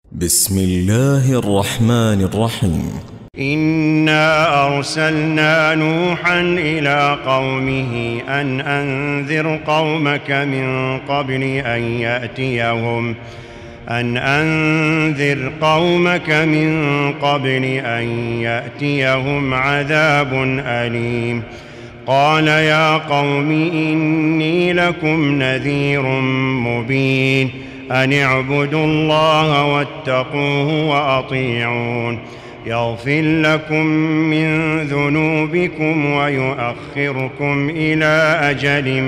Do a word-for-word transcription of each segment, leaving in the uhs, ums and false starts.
بسم الله الرحمن الرحيم. إنا أرسلنا نوحا إلى قومه أن أنذر قومك من قبل أن يأتيهم أن أنذر قومك من قبل أن يأتيهم عذاب أليم. قال يا قوم إني لكم نذير مبين أن اعبدوا الله واتقوه وأطيعون يغفر لكم من ذنوبكم ويؤخركم إلى أجل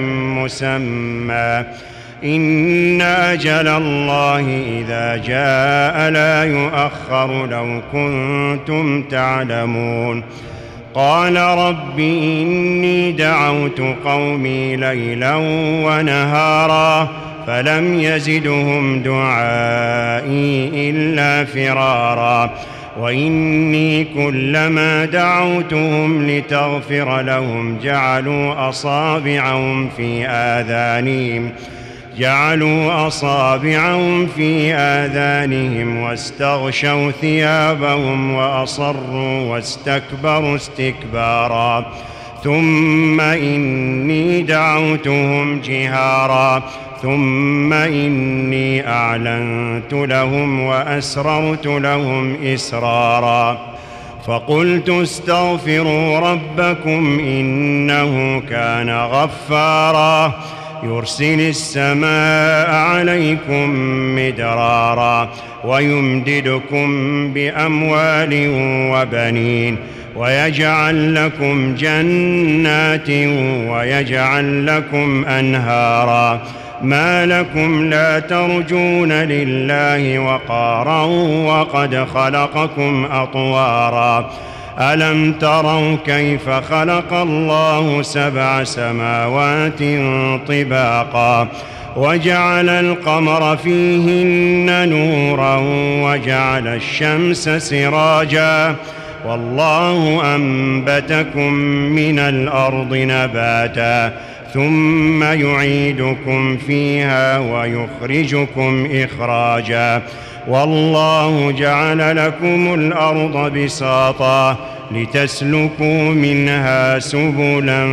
مسمى إن أجل الله إذا جاء لا يؤخر لو كنتم تعلمون. قال رب إني دعوت قومي ليلا ونهارا فلم يزدهم دعائي إلا فرارا وإني كلما دعوتهم لتغفر لهم جعلوا أصابعهم في آذانهم جعلوا أصابعهم في آذانهم واستغشوا ثيابهم وأصروا واستكبروا استكبارا ثم إني دعوتهم جهارا ثم إني أعلنت لهم وأسررت لهم إسرارا فقلت استغفروا ربكم إنه كان غفارا يرسل السماء عليكم مدرارا ويمددكم بأموال وبنين ويجعل لكم جنات ويجعل لكم أنهارا ما لكم لا ترجون لله وقارا وقد خلقكم أطوارا ألم تروا كيف خلق الله سبع سماوات طباقا وجعل القمر فيهن نورا وجعل الشمس سراجا والله أنبتكم من الأرض نباتا ثم يعيدكم فيها ويخرجكم إخراجا والله جعل لكم الأرض بساطا لتسلكوا منها سبلا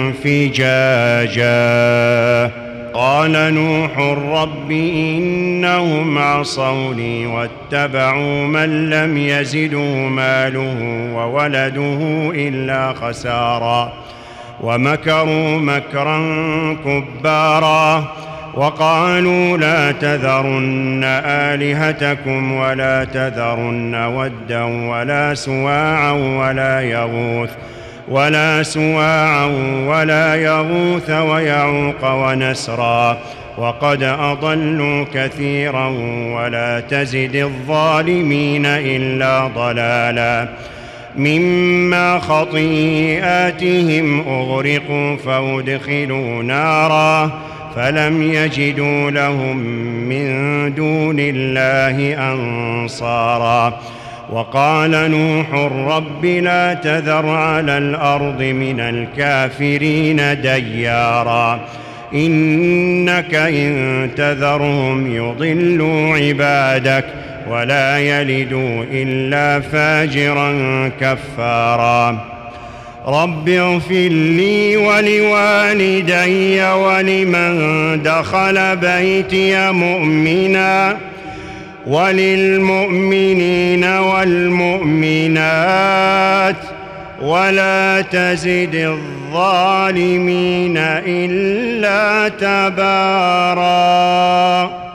فجاجا. قال نوح رب إنهم عصوني واتبعوا من لم يزده ماله وولده إلا خسارا ومكروا مكرا كبارا وقالوا لا تذرن آلهتكم ولا تذرن ودا ولا سواعا ولا يغوث ولا سواعا ولا يغوث ويعوق ونسرا وقد أضلوا كثيرا ولا تزد الظالمين إلا ضلالا. مما خطيئاتهم أغرقوا فأدخلوا نارا فلم يجدوا لهم من دون الله أنصارا. وقال نوح رب لا تذر على الأرض من الكافرين ديارا إنك إن تذرهم يضلوا عبادك ولا يلدوا إلا فاجرا كفارا. رب اغفر لي ولوالدي ولمن دخل بيتي مؤمنا وللمؤمنين والمؤمنات ولا تزد الظالمين إلا تبارا.